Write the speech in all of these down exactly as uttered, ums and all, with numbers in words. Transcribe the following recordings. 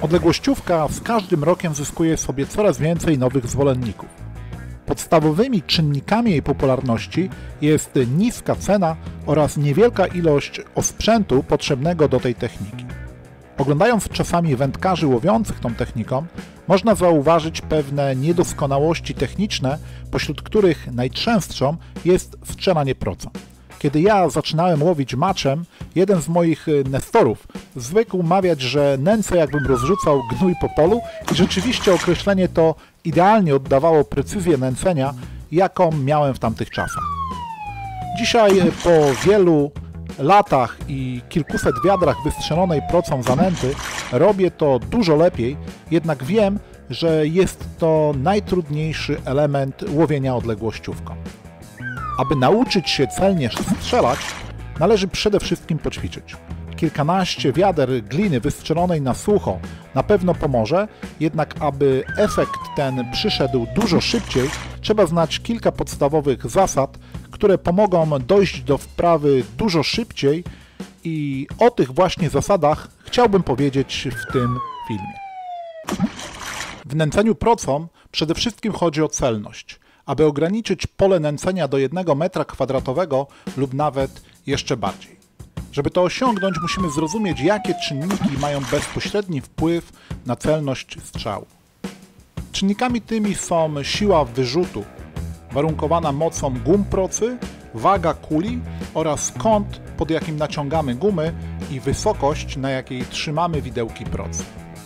Odległościówka z każdym rokiem zyskuje sobie coraz więcej nowych zwolenników. Podstawowymi czynnikami jej popularności jest niska cena oraz niewielka ilość osprzętu potrzebnego do tej techniki. Oglądając czasami wędkarzy łowiących tą techniką, można zauważyć pewne niedoskonałości techniczne, pośród których najczęstszą jest strzelanie procą. Kiedy ja zaczynałem łowić maczem, jeden z moich nestorów zwykł mawiać, że nęcę jakbym rozrzucał gnój po polu i rzeczywiście określenie to idealnie oddawało precyzję nęcenia, jaką miałem w tamtych czasach. Dzisiaj po wielu latach i kilkuset wiadrach wystrzelonej procą zanęty robię to dużo lepiej, jednak wiem, że jest to najtrudniejszy element łowienia odległościówką. Aby nauczyć się celnie strzelać, należy przede wszystkim poćwiczyć. Kilkanaście wiader gliny wystrzelonej na sucho na pewno pomoże, jednak aby efekt ten przyszedł dużo szybciej, trzeba znać kilka podstawowych zasad, które pomogą dojść do wprawy dużo szybciej i o tych właśnie zasadach chciałbym powiedzieć w tym filmie. W nęceniu procą przede wszystkim chodzi o celność, aby ograniczyć pole nęcenia do jednego metra kwadratowego lub nawet jeszcze bardziej. Żeby to osiągnąć, musimy zrozumieć, jakie czynniki mają bezpośredni wpływ na celność strzału. Czynnikami tymi są siła wyrzutu, warunkowana mocą gum procy, waga kuli oraz kąt, pod jakim naciągamy gumy i wysokość, na jakiej trzymamy widełki procy.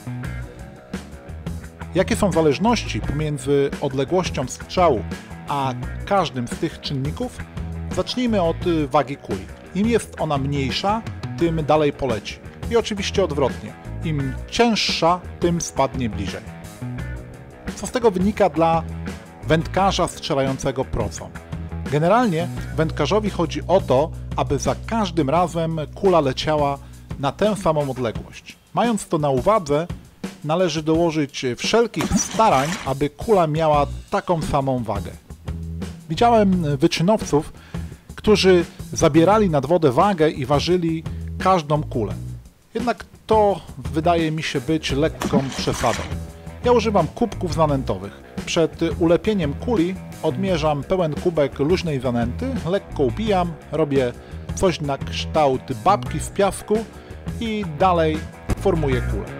Jakie są zależności pomiędzy odległością strzału a każdym z tych czynników? Zacznijmy od wagi kuli. Im jest ona mniejsza, tym dalej poleci. I oczywiście odwrotnie. Im cięższa, tym spadnie bliżej. Co z tego wynika dla wędkarza strzelającego procą? Generalnie wędkarzowi chodzi o to, aby za każdym razem kula leciała na tę samą odległość. Mając to na uwadze, należy dołożyć wszelkich starań, aby kula miała taką samą wagę. Widziałem wyczynowców, którzy zabierali nad wodę wagę i ważyli każdą kulę. Jednak to wydaje mi się być lekką przesadą. Ja używam kubków zanętowych. Przed ulepieniem kuli odmierzam pełen kubek luźnej zanęty, lekko ubijam, robię coś na kształt babki z piasku i dalej formuję kulę.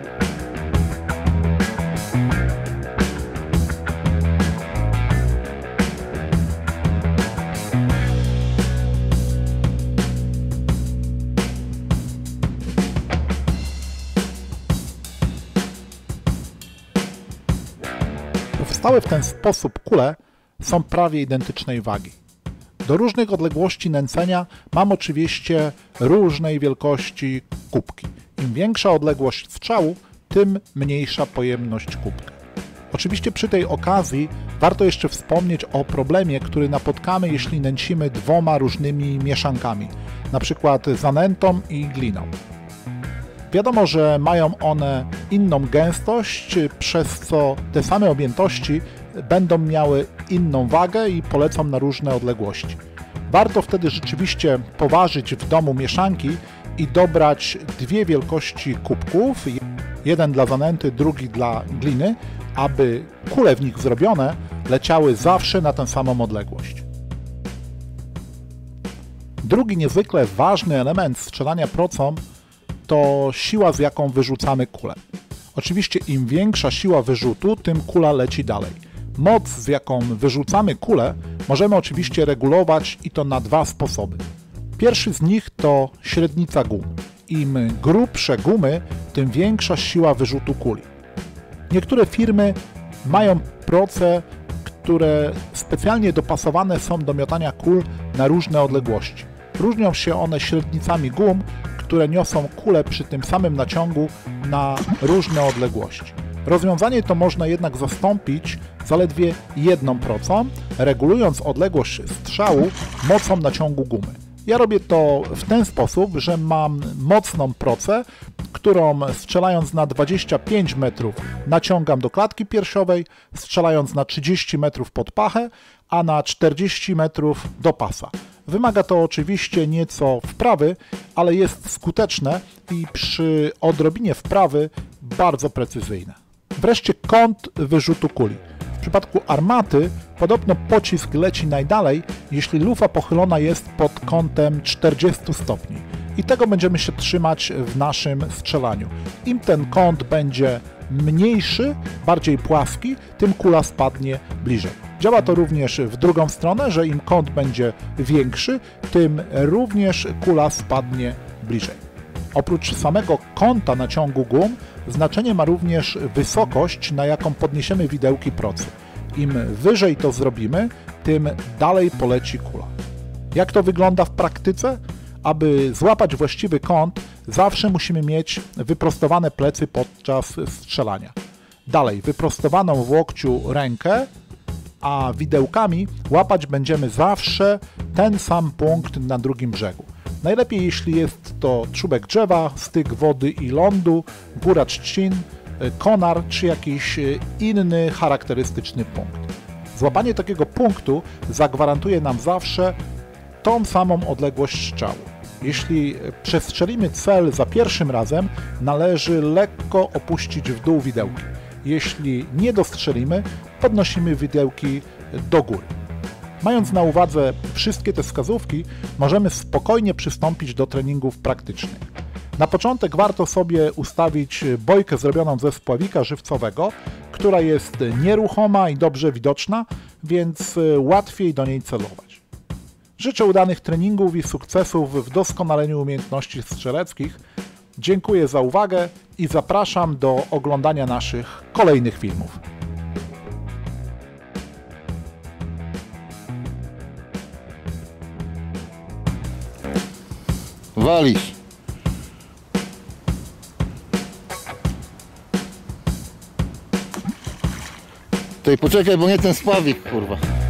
Powstałe w ten sposób kule są prawie identycznej wagi. Do różnych odległości nęcenia mam oczywiście różnej wielkości kubki. Im większa odległość strzału, tym mniejsza pojemność kubka. Oczywiście przy tej okazji warto jeszcze wspomnieć o problemie, który napotkamy, jeśli nęcimy dwoma różnymi mieszankami, np. zanętą i gliną. Wiadomo, że mają one inną gęstość, przez co te same objętości będą miały inną wagę i polecą na różne odległości. Warto wtedy rzeczywiście poważyć w domu mieszanki i dobrać dwie wielkości kubków, jeden dla zanęty, drugi dla gliny, aby kule w nich zrobione leciały zawsze na tę samą odległość. Drugi niezwykle ważny element strzelania procą to siła, z jaką wyrzucamy kulę. Oczywiście im większa siła wyrzutu, tym kula leci dalej. Moc, z jaką wyrzucamy kulę, możemy oczywiście regulować i to na dwa sposoby. Pierwszy z nich to średnica gum. Im grubsze gumy, tym większa siła wyrzutu kuli. Niektóre firmy mają proce, które specjalnie dopasowane są do miotania kul na różne odległości. Różnią się one średnicami gum, które niosą kulę przy tym samym naciągu na różne odległości. Rozwiązanie to można jednak zastąpić zaledwie jedną procą, regulując odległość strzału mocą naciągu gumy. Ja robię to w ten sposób, że mam mocną procę, którą strzelając na dwadzieścia pięć metrów naciągam do klatki piersiowej, strzelając na trzydzieści metrów pod pachę, a na czterdzieści metrów do pasa. Wymaga to oczywiście nieco wprawy, ale jest skuteczne i przy odrobinie wprawy bardzo precyzyjne. Wreszcie kąt wyrzutu kuli. W przypadku armaty podobno pocisk leci najdalej, jeśli lufa pochylona jest pod kątem czterdzieści stopni. I tego będziemy się trzymać w naszym strzelaniu. Im ten kąt będzie mniejszy, bardziej płaski, tym kula spadnie bliżej. Działa to również w drugą stronę, że im kąt będzie większy, tym również kula spadnie bliżej. Oprócz samego kąta naciągu gum, znaczenie ma również wysokość, na jaką podniesiemy widełki procy. Im wyżej to zrobimy, tym dalej poleci kula. Jak to wygląda w praktyce? Aby złapać właściwy kąt, zawsze musimy mieć wyprostowane plecy podczas strzelania. Dalej, wyprostowaną w łokciu rękę, a widełkami łapać będziemy zawsze ten sam punkt na drugim brzegu. Najlepiej, jeśli jest to czubek drzewa, styk wody i lądu, góra trzcin, konar czy jakiś inny charakterystyczny punkt. Złapanie takiego punktu zagwarantuje nam zawsze tą samą odległość strzału. Jeśli przestrzelimy cel za pierwszym razem, należy lekko opuścić w dół widełki. Jeśli nie dostrzelimy, podnosimy widełki do góry. Mając na uwadze wszystkie te wskazówki, możemy spokojnie przystąpić do treningów praktycznych. Na początek warto sobie ustawić bojkę zrobioną ze spławika żywcowego, która jest nieruchoma i dobrze widoczna, więc łatwiej do niej celować. Życzę udanych treningów i sukcesów w doskonaleniu umiejętności strzeleckich. Dziękuję za uwagę i zapraszam do oglądania naszych kolejnych filmów. Walisz. Tutaj poczekaj, bo nie ten spławik, kurwa.